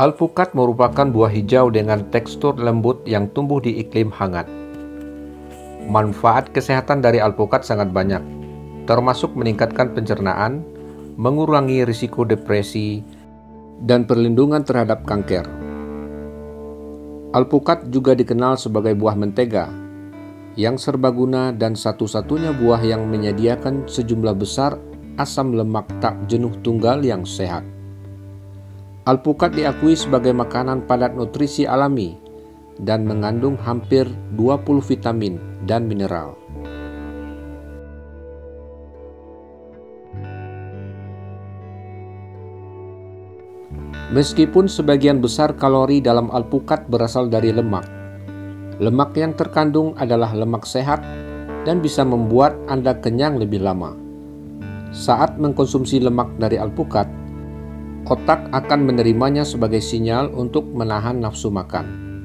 Alpukat merupakan buah hijau dengan tekstur lembut yang tumbuh di iklim hangat. Manfaat kesehatan dari alpukat sangat banyak, termasuk meningkatkan pencernaan, mengurangi risiko depresi, dan perlindungan terhadap kanker. Alpukat juga dikenal sebagai buah mentega, yang serbaguna dan satu-satunya buah yang menyediakan sejumlah besar asam lemak tak jenuh tunggal yang sehat. Alpukat diakui sebagai makanan padat nutrisi alami dan mengandung hampir 20 vitamin dan mineral. Meskipun sebagian besar kalori dalam alpukat berasal dari lemak, lemak yang terkandung adalah lemak sehat dan bisa membuat Anda kenyang lebih lama. Saat mengkonsumsi lemak dari alpukat, otak akan menerimanya sebagai sinyal untuk menahan nafsu makan.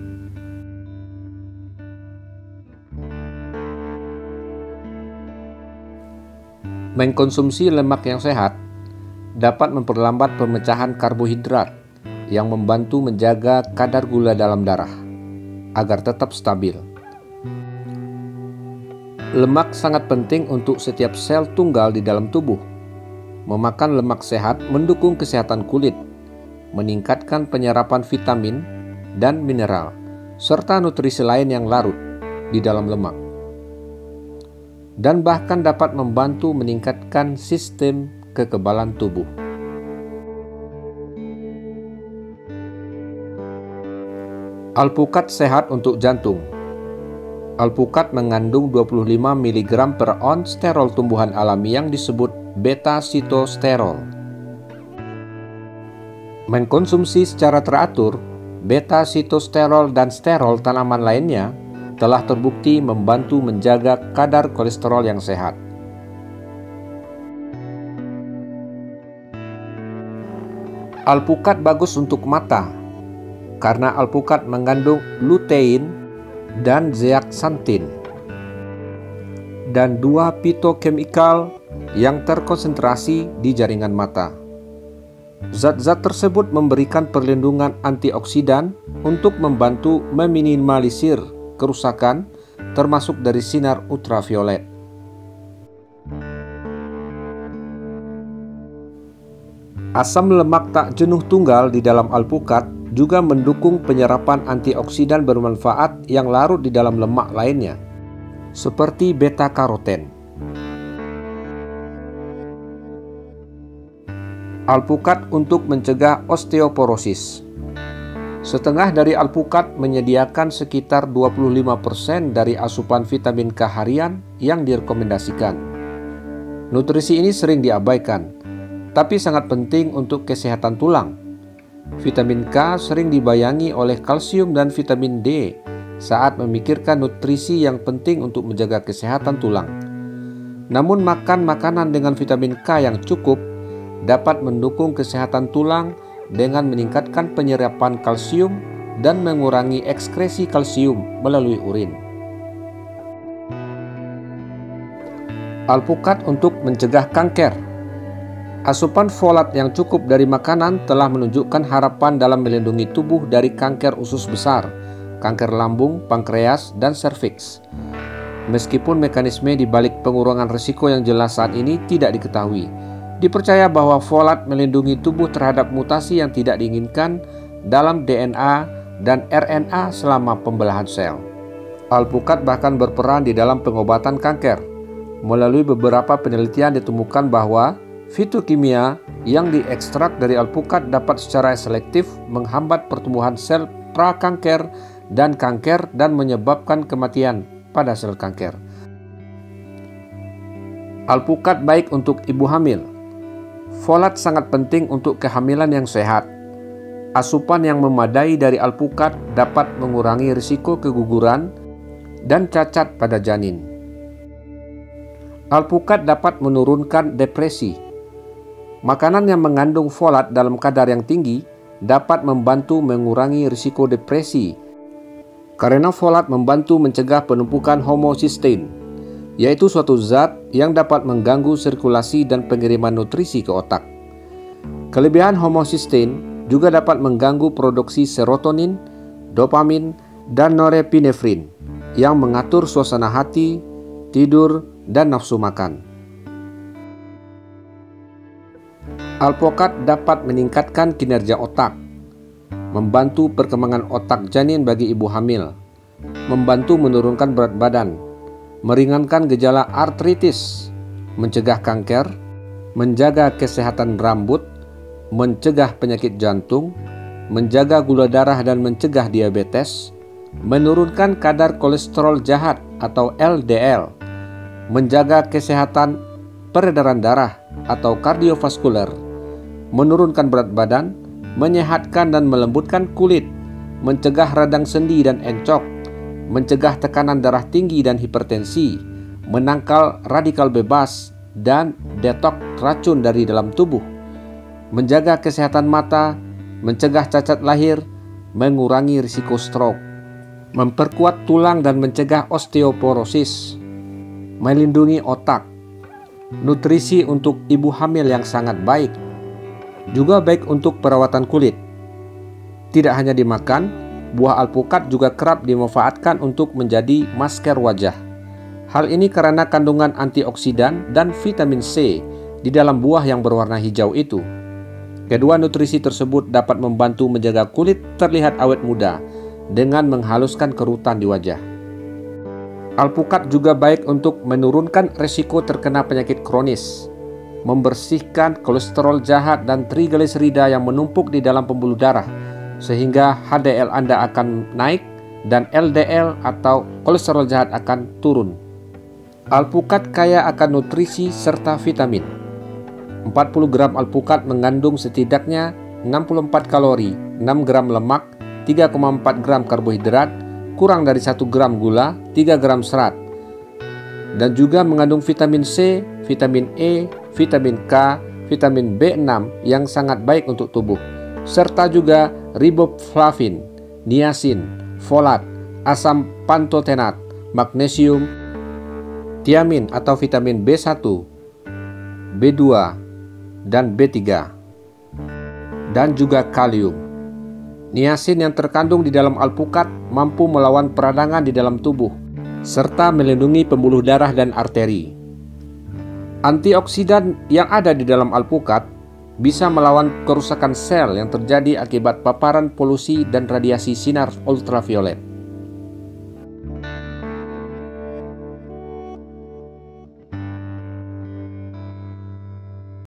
Mengkonsumsi lemak yang sehat dapat memperlambat pemecahan karbohidrat yang membantu menjaga kadar gula dalam darah agar tetap stabil. Lemak sangat penting untuk setiap sel tunggal di dalam tubuh. Memakan lemak sehat mendukung kesehatan kulit, meningkatkan penyerapan vitamin dan mineral, serta nutrisi lain yang larut di dalam lemak. Dan bahkan dapat membantu meningkatkan sistem kekebalan tubuh. Alpukat sehat untuk jantung. Alpukat mengandung 25 mg per ons sterol tumbuhan alami yang disebut beta-sitosterol. Mengkonsumsi secara teratur, beta-sitosterol dan sterol tanaman lainnya telah terbukti membantu menjaga kadar kolesterol yang sehat. Alpukat bagus untuk mata karena alpukat mengandung lutein dan zeaxanthin dan dua fitokemikal yang terkonsentrasi di jaringan mata. Zat-zat tersebut memberikan perlindungan antioksidan untuk membantu meminimalisir kerusakan termasuk dari sinar ultraviolet. Asam lemak tak jenuh tunggal di dalam alpukat juga mendukung penyerapan antioksidan bermanfaat yang larut di dalam lemak lainnya, seperti beta-karoten. Alpukat untuk mencegah osteoporosis. Setengah dari alpukat menyediakan sekitar 25% dari asupan vitamin K harian yang direkomendasikan. Nutrisi ini sering diabaikan, tapi sangat penting untuk kesehatan tulang. Vitamin K sering dibayangi oleh kalsium dan vitamin D saat memikirkan nutrisi yang penting untuk menjaga kesehatan tulang. Namun makan makanan dengan vitamin K yang cukup dapat mendukung kesehatan tulang dengan meningkatkan penyerapan kalsium dan mengurangi ekskresi kalsium melalui urin. Alpukat untuk mencegah kanker. Asupan folat yang cukup dari makanan telah menunjukkan harapan dalam melindungi tubuh dari kanker usus besar, kanker lambung, pankreas, dan serviks. Meskipun mekanisme di balik pengurangan risiko yang jelas saat ini tidak diketahui, dipercaya bahwa folat melindungi tubuh terhadap mutasi yang tidak diinginkan dalam DNA dan RNA selama pembelahan sel. Alpukat bahkan berperan di dalam pengobatan kanker. Melalui beberapa penelitian ditemukan bahwa fitokimia yang diekstrak dari alpukat dapat secara selektif menghambat pertumbuhan sel prakanker dan kanker dan menyebabkan kematian pada sel kanker. Alpukat baik untuk ibu hamil. Folat sangat penting untuk kehamilan yang sehat. Asupan yang memadai dari alpukat dapat mengurangi risiko keguguran dan cacat pada janin. Alpukat dapat menurunkan depresi. Makanan yang mengandung folat dalam kadar yang tinggi dapat membantu mengurangi risiko depresi karena folat membantu mencegah penumpukan homocysteine, yaitu suatu zat yang dapat mengganggu sirkulasi dan pengiriman nutrisi ke otak. Kelebihan homocysteine juga dapat mengganggu produksi serotonin, dopamin, dan norepinefrin yang mengatur suasana hati, tidur, dan nafsu makan. Alpukat dapat meningkatkan kinerja otak, membantu perkembangan otak janin bagi ibu hamil, membantu menurunkan berat badan, meringankan gejala artritis, mencegah kanker, menjaga kesehatan rambut, mencegah penyakit jantung, menjaga gula darah dan mencegah diabetes, menurunkan kadar kolesterol jahat atau LDL, menjaga kesehatan peredaran darah atau kardiovaskuler, menurunkan berat badan, menyehatkan dan melembutkan kulit, mencegah radang sendi dan encok, mencegah tekanan darah tinggi dan hipertensi, menangkal radikal bebas, dan detoks racun dari dalam tubuh, menjaga kesehatan mata, mencegah cacat lahir, mengurangi risiko stroke, memperkuat tulang dan mencegah osteoporosis, melindungi otak, nutrisi untuk ibu hamil yang sangat baik, juga baik untuk perawatan kulit. Tidak hanya dimakan, buah alpukat juga kerap dimanfaatkan untuk menjadi masker wajah. Hal ini karena kandungan antioksidan dan vitamin C di dalam buah yang berwarna hijau itu. Kedua nutrisi tersebut dapat membantu menjaga kulit terlihat awet muda dengan menghaluskan kerutan di wajah. Alpukat juga baik untuk menurunkan resiko terkena penyakit kronis, membersihkan kolesterol jahat dan trigliserida yang menumpuk di dalam pembuluh darah, sehingga HDL Anda akan naik dan LDL atau kolesterol jahat akan turun. Alpukat kaya akan nutrisi serta vitamin. 40 gram alpukat mengandung setidaknya 64 kalori, 6 gram lemak, 3,4 gram karbohidrat, kurang dari 1 gram gula, 3 gram serat. Dan juga mengandung vitamin C, vitamin E, vitamin K, vitamin B6 yang sangat baik untuk tubuh, serta juga riboflavin, niacin, folat, asam pantotenat, magnesium, tiamin atau vitamin B1, B2, dan B3, dan juga kalium. Niacin yang terkandung di dalam alpukat mampu melawan peradangan di dalam tubuh, serta melindungi pembuluh darah dan arteri. Antioksidan yang ada di dalam alpukat bisa melawan kerusakan sel yang terjadi akibat paparan polusi dan radiasi sinar ultraviolet.